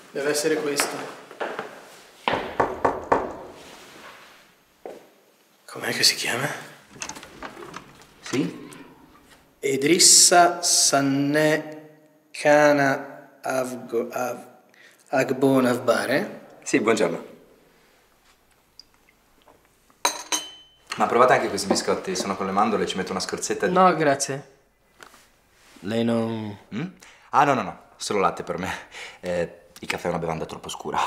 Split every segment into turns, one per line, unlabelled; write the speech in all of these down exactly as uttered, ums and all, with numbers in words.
Deve essere questo. Com'è che si chiama?
Sì?
Idrissa Sanne Kana Avgo, Av, Agbon Avbare?
Sì, buongiorno. Ma provate anche questi biscotti, sono con le mandorle, ci metto una scorzetta di...
No, grazie. Lei non...
Mm? Ah, no, no, no, solo latte per me. Eh, il caffè è una bevanda troppo scura.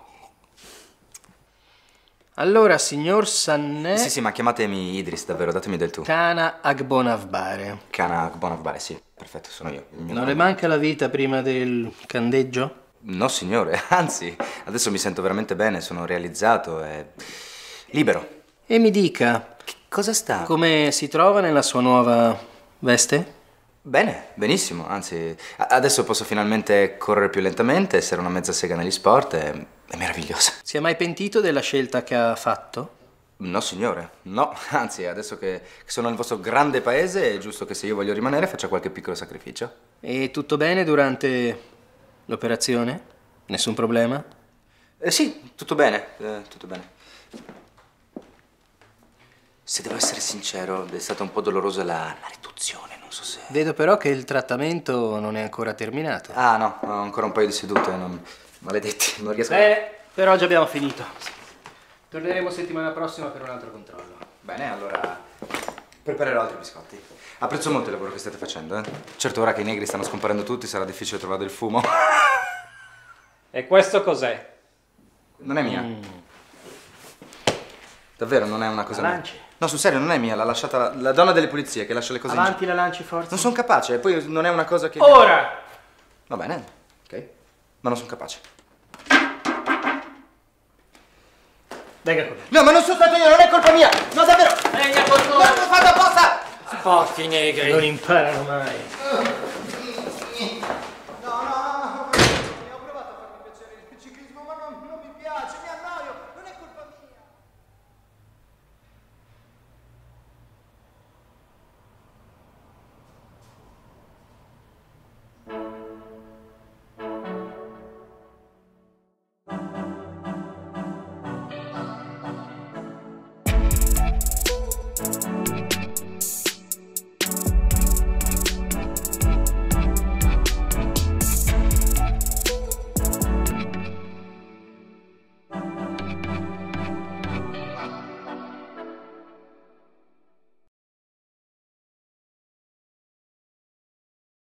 Allora, signor Sanne...
Sì, sì, ma chiamatemi Idris, davvero, datemi del tu.
Kana Agbon Avbare.
Kana Agbonavbare, sì, perfetto, sono io.
Non
nome.
le manca la vita prima del candeggio?
No, signore, anzi, adesso mi sento veramente bene, sono realizzato e... libero.
E mi dica...
Che cosa sta?
Come si trova nella sua nuova veste?
Bene, benissimo, anzi, adesso posso finalmente correre più lentamente, essere una mezza sega negli sport, è, è meravigliosa.
Si è mai pentito della scelta che ha fatto?
No, signore, no, anzi, adesso che sono nel vostro grande paese è giusto che se io voglio rimanere faccia qualche piccolo sacrificio.
E tutto bene durante l'operazione? Nessun problema?
Eh, sì, tutto bene, eh, tutto bene. Se devo essere sincero, è stata un po' dolorosa la, la riduzione, non so se...
Vedo però che il trattamento non è ancora terminato.
Ah, no, ho ancora un paio di sedute, non... maledetti, non riesco a...
Bene, per oggi abbiamo finito. Torneremo settimana prossima per un altro controllo.
Bene, allora preparerò altri biscotti. Apprezzo molto il lavoro che state facendo, eh. Certo, ora che i negri stanno scomparendo tutti, sarà difficile trovare del fumo.
E questo cos'è?
Non è mia.
Mm.
Davvero, non è una cosa
La
mia.
lanci?
No, sul serio, non è mia, l'ha lasciata la, la donna delle pulizie che lascia le cose
Avanti
in
la lanci forza.
Non sono capace, poi non è una cosa che...
Ora!
Va bene, ok. Ma non sono capace.
Venga con me.
No, ma non sono stato io, non è colpa mia! No, davvero!
Venga con
No, l'ho fatto apposta!
Sporchi negri. Non imparano mai.